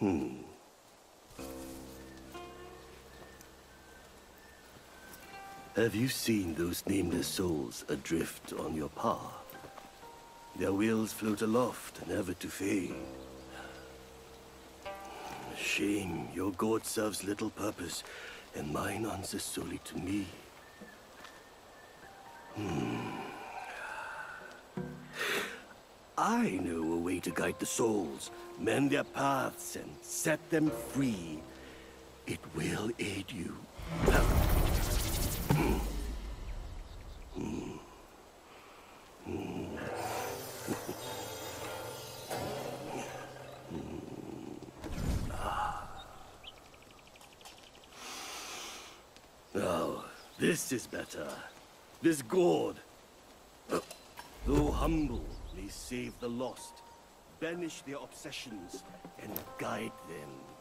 Have you seen those nameless souls adrift on your path? Their wheels float aloft, never to fade. Shame, your god serves little purpose, and mine answers solely to me. I know a way to guide the souls, mend their paths, and set them free. It will aid you. Now, this is better. This gourd, though humble, may save the lost, banish their obsessions, and guide them